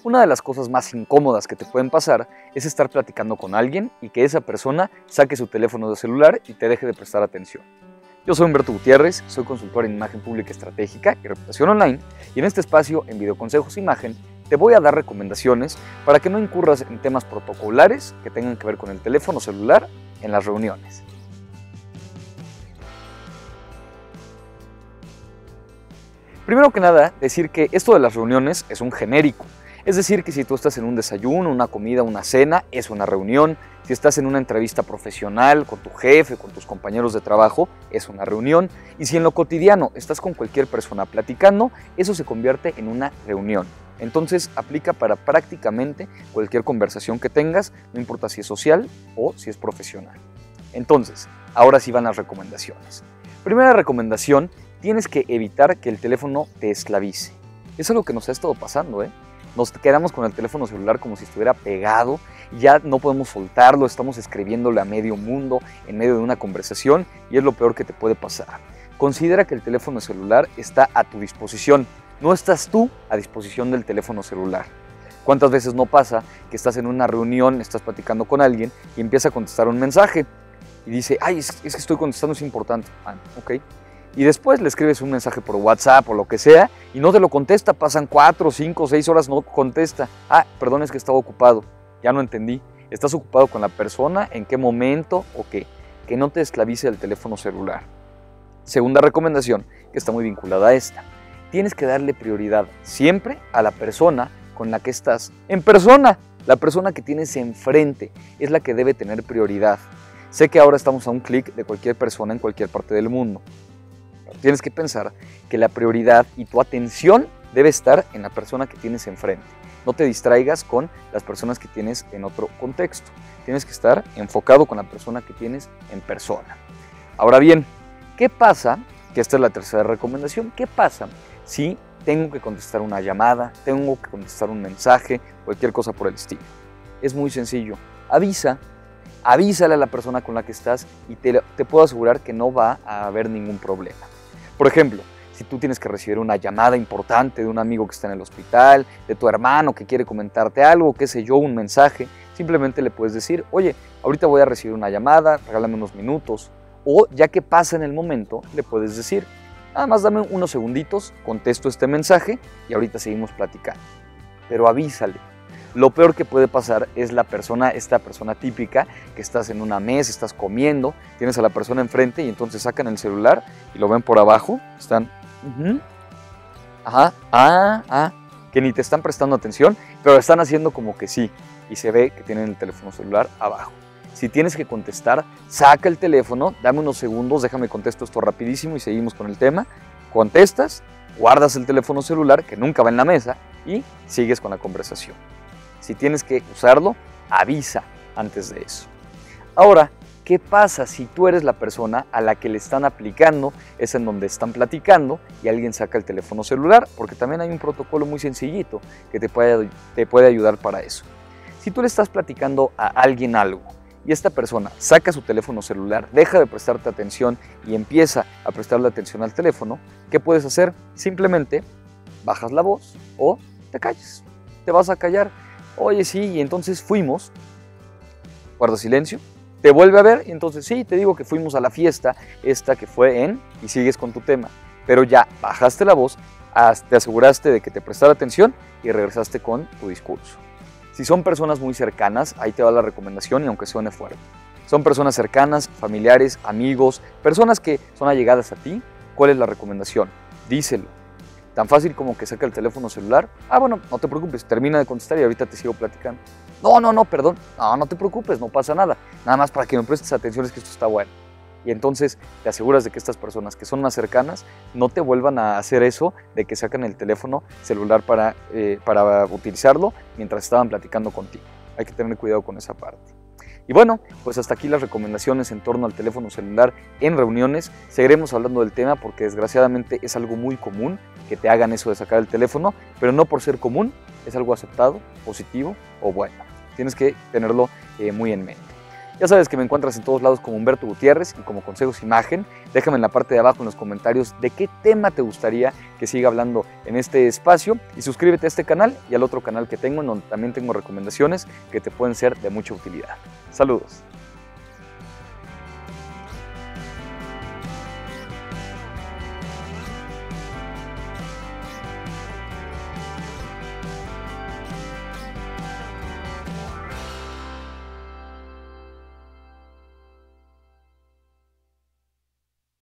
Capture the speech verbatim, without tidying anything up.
Una de las cosas más incómodas que te pueden pasar es estar platicando con alguien y que esa persona saque su teléfono de celular y te deje de prestar atención. Yo soy Humberto Gutiérrez, soy consultor en imagen pública estratégica y reputación online, y en este espacio, en Videoconsejos Imagen, te voy a dar recomendaciones para que no incurras en temas protocolares que tengan que ver con el teléfono celular en las reuniones. Primero que nada, decir que esto de las reuniones es un genérico. Es decir, que si tú estás en un desayuno, una comida, una cena, es una reunión. Si estás en una entrevista profesional con tu jefe, con tus compañeros de trabajo, es una reunión. Y si en lo cotidiano estás con cualquier persona platicando, eso se convierte en una reunión. Entonces aplica para prácticamente cualquier conversación que tengas, no importa si es social o si es profesional. Entonces, ahora sí van las recomendaciones. Primera recomendación, tienes que evitar que el teléfono te esclavice. Es algo que nos ha estado pasando, ¿eh? Nos quedamos con el teléfono celular como si estuviera pegado, ya no podemos soltarlo, estamos escribiéndole a medio mundo en medio de una conversación y es lo peor que te puede pasar. Considera que el teléfono celular está a tu disposición, no estás tú a disposición del teléfono celular. ¿Cuántas veces no pasa que estás en una reunión, estás platicando con alguien y empieza a contestar un mensaje y dice, ay, es, es que estoy contestando, es importante. Ah, ok. Y después le escribes un mensaje por WhatsApp o lo que sea y no te lo contesta, pasan cuatro, cinco, seis horas, no contesta. Ah, perdón, es que estaba ocupado, ya no entendí. ¿Estás ocupado con la persona? ¿En qué momento? ¿O qué? Que no te esclavice el teléfono celular. Segunda recomendación, que está muy vinculada a esta. Tienes que darle prioridad siempre a la persona con la que estás en persona. La persona que tienes enfrente es la que debe tener prioridad. Sé que ahora estamos a un clic de cualquier persona en cualquier parte del mundo. Tienes que pensar que la prioridad y tu atención debe estar en la persona que tienes enfrente. No te distraigas con las personas que tienes en otro contexto. Tienes que estar enfocado con la persona que tienes en persona. Ahora bien, ¿qué pasa? Que esta es la tercera recomendación. ¿Qué pasa si tengo que contestar una llamada, tengo que contestar un mensaje, cualquier cosa por el estilo? Es muy sencillo. Avisa. Avísale a la persona con la que estás y te, te puedo asegurar que no va a haber ningún problema. Por ejemplo, si tú tienes que recibir una llamada importante de un amigo que está en el hospital, de tu hermano que quiere comentarte algo, qué sé yo, un mensaje, simplemente le puedes decir, oye, ahorita voy a recibir una llamada, regálame unos minutos. O ya que pasa en el momento, le puedes decir, nada más dame unos segunditos, contesto este mensaje y ahorita seguimos platicando. Pero avísale. Lo peor que puede pasar es la persona, esta persona típica, que estás en una mesa, estás comiendo, tienes a la persona enfrente y entonces sacan el celular y lo ven por abajo, están, uh-huh, ajá, ah, ah, que ni te están prestando atención, pero están haciendo como que sí, y se ve que tienen el teléfono celular abajo. Si tienes que contestar, saca el teléfono, dame unos segundos, déjame contesto esto rapidísimo y seguimos con el tema, contestas, guardas el teléfono celular, que nunca va en la mesa, y sigues con la conversación. Si tienes que usarlo, avisa antes de eso. Ahora, ¿qué pasa si tú eres la persona a la que le están aplicando? Es en donde están platicando y alguien saca el teléfono celular, porque también hay un protocolo muy sencillito que te puede, te puede ayudar para eso. Si tú le estás platicando a alguien algo y esta persona saca su teléfono celular, deja de prestarte atención y empieza a prestarle atención al teléfono, ¿qué puedes hacer? Simplemente bajas la voz o te calles, te vas a callar. Oye, sí, y entonces fuimos, guarda silencio, te vuelve a ver y entonces sí, te digo que fuimos a la fiesta, esta que fue en, y sigues con tu tema, pero ya bajaste la voz, te aseguraste de que te prestara atención y regresaste con tu discurso. Si son personas muy cercanas, ahí te va la recomendación y aunque suene fuerte. Son personas cercanas, familiares, amigos, personas que son allegadas a ti, ¿cuál es la recomendación? Díselo. Tan fácil como que saca el teléfono celular. Ah, bueno, no te preocupes, termina de contestar y ahorita te sigo platicando. No, no, no, perdón. No, no te preocupes, no pasa nada. Nada más para que me prestes atención, es que esto está bueno. Y entonces te aseguras de que estas personas que son más cercanas no te vuelvan a hacer eso de que sacan el teléfono celular para, eh, para utilizarlo mientras estaban platicando contigo. Hay que tener cuidado con esa parte. Y bueno, pues hasta aquí las recomendaciones en torno al teléfono celular en reuniones. Seguiremos hablando del tema porque desgraciadamente es algo muy común que te hagan eso de sacar el teléfono, pero no por ser común, es algo aceptado, positivo o bueno. Tienes que tenerlo eh, muy en mente. Ya sabes que me encuentras en todos lados como Humberto Gutiérrez y como Consejos Imagen. Déjame en la parte de abajo en los comentarios de qué tema te gustaría que siga hablando en este espacio y suscríbete a este canal y al otro canal que tengo, en donde también tengo recomendaciones que te pueden ser de mucha utilidad. Saludos.